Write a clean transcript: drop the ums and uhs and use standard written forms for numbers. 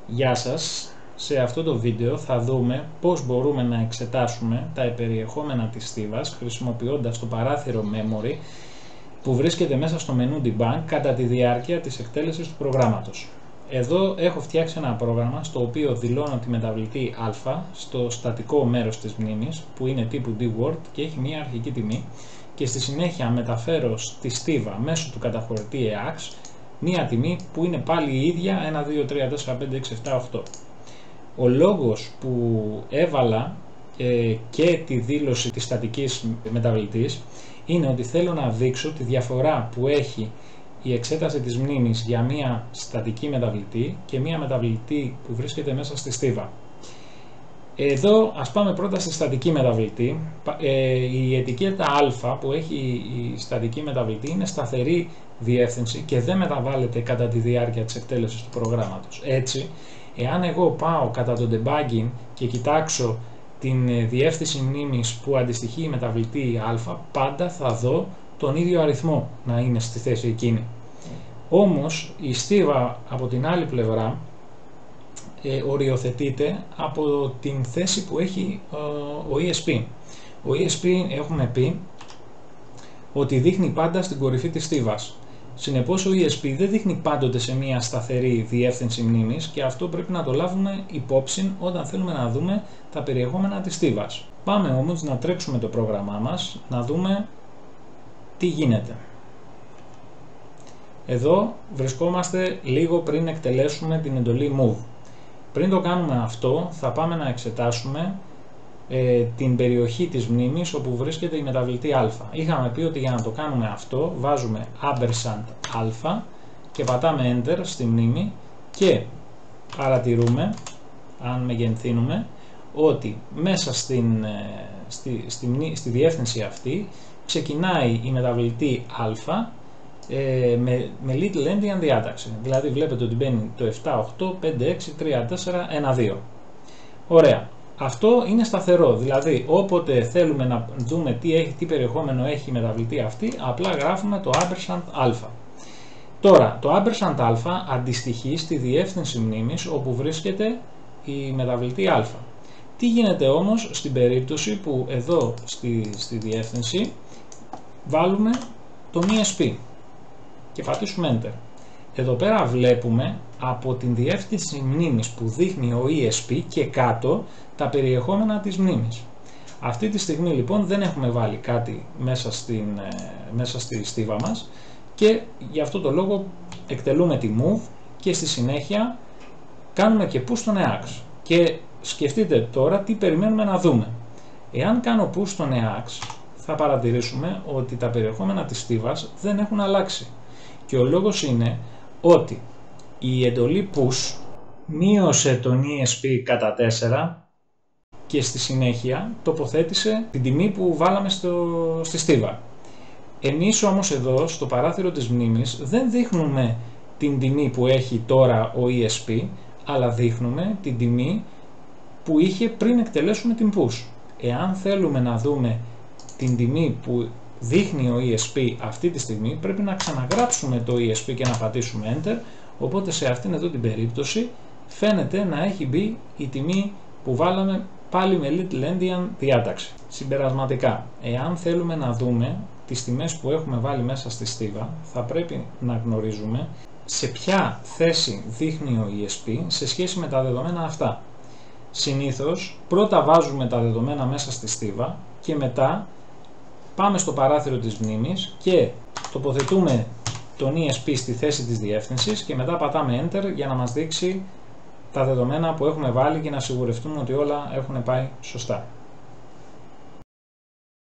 Γεια σας, σε αυτό το βίντεο θα δούμε πώς μπορούμε να εξετάσουμε τα περιεχόμενα της στίβας χρησιμοποιώντας το παράθυρο Memory που βρίσκεται μέσα στο μενού Debug κατά τη διάρκεια της εκτέλεσης του προγράμματος. Εδώ έχω φτιάξει ένα πρόγραμμα στο οποίο δηλώνω τη μεταβλητή α στο στατικό μέρος της μνήμης που είναι τύπου dword και έχει μια αρχική τιμή και στη συνέχεια μεταφέρω στη στίβα μέσω του καταχωρητή EAX μία τιμή που είναι πάλι η ίδια 1, 2, 3, 4, 5, 6, 7, 8. Ο λόγος που έβαλα και τη δήλωση της στατικής μεταβλητής είναι ότι θέλω να δείξω τη διαφορά που έχει η εξέταση της μνήμης για μία στατική μεταβλητή και μία μεταβλητή που βρίσκεται μέσα στη στίβα. Εδώ ας πάμε πρώτα στη στατική μεταβλητή. Η ετικέτα α που έχει η στατική μεταβλητή είναι σταθερή διεύθυνση και δεν μεταβάλλεται κατά τη διάρκεια της εκτέλεσης του προγράμματος. Έτσι, εάν εγώ πάω κατά το debugging και κοιτάξω την διεύθυνση μνήμης που αντιστοιχεί η μεταβλητή α, πάντα θα δω τον ίδιο αριθμό να είναι στη θέση εκείνη. Όμως η στίβα από την άλλη πλευρά οριοθετείται από την θέση που έχει ο ESP. Ο ESP έχουμε πει ότι δείχνει πάντα στην κορυφή της στίβας. Συνεπώς ο ESP δεν δείχνει πάντοτε σε μια σταθερή διεύθυνση μνήμης και αυτό πρέπει να το λάβουμε υπόψη όταν θέλουμε να δούμε τα περιεχόμενα της στίβας. Πάμε όμως να τρέξουμε το πρόγραμμά μας, να δούμε τι γίνεται. Εδώ βρισκόμαστε λίγο πριν εκτελέσουμε την εντολή move. Πριν το κάνουμε αυτό θα πάμε να εξετάσουμε την περιοχή της μνήμης όπου βρίσκεται η μεταβλητή α. Είχαμε πει ότι για να το κάνουμε αυτό βάζουμε ampersand α και πατάμε enter στη μνήμη και παρατηρούμε, αν μεγενθύνουμε, ότι μέσα στη διεύθυνση αυτή ξεκινάει η μεταβλητή α με little endian διάταξη. Δηλαδή βλέπετε ότι μπαίνει το 7, 8, 5, 6, 3, 4, 1, 2. Ωραία. Αυτό είναι σταθερό, δηλαδή όποτε θέλουμε να δούμε τι περιεχόμενο έχει η μεταβλητή αυτή, απλά γράφουμε το ampersand α. Τώρα, το ampersand α αντιστοιχεί στη διεύθυνση μνήμης όπου βρίσκεται η μεταβλητή α. Τι γίνεται όμως στην περίπτωση που εδώ στη διεύθυνση βάλουμε τον ESP και πατήσουμε Enter. Εδώ πέρα βλέπουμε από την διεύθυνση μνήμης που δείχνει ο ESP και κάτω τα περιεχόμενα της μνήμης. Αυτή τη στιγμή λοιπόν δεν έχουμε βάλει κάτι μέσα στη στίβα μας και γι' αυτό το λόγο εκτελούμε τη move και στη συνέχεια κάνουμε και push στον EAX. Και σκεφτείτε τώρα τι περιμένουμε να δούμε. Εάν κάνω push στον EAX θα παρατηρήσουμε ότι τα περιεχόμενα της στίβας δεν έχουν αλλάξει. Και ο λόγος είναι ότι η εντολή push μείωσε τον ESP κατά 4 και στη συνέχεια τοποθέτησε την τιμή που βάλαμε στη στίβα. Εμείς όμως εδώ στο παράθυρο της μνήμης δεν δείχνουμε την τιμή που έχει τώρα ο ESP, αλλά δείχνουμε την τιμή που είχε πριν εκτελέσουμε την push. Εάν θέλουμε να δούμε την τιμή που δείχνει ο ESP αυτή τη στιγμή, πρέπει να ξαναγράψουμε το ESP και να πατήσουμε Enter, οπότε σε αυτήν εδώ την περίπτωση φαίνεται να έχει μπει η τιμή που βάλαμε πάλι με little endian διάταξη. Συμπερασματικά, εάν θέλουμε να δούμε τις τιμές που έχουμε βάλει μέσα στη στίβα, θα πρέπει να γνωρίζουμε σε ποια θέση δείχνει ο ESP σε σχέση με τα δεδομένα αυτά. Συνήθως, πρώτα βάζουμε τα δεδομένα μέσα στη στίβα και μετά πάμε στο παράθυρο της μνήμης και τοποθετούμε τον ESP στη θέση της διεύθυνσης και μετά πατάμε Enter για να μας δείξει τα δεδομένα που έχουμε βάλει και να σιγουρευτούμε ότι όλα έχουν πάει σωστά.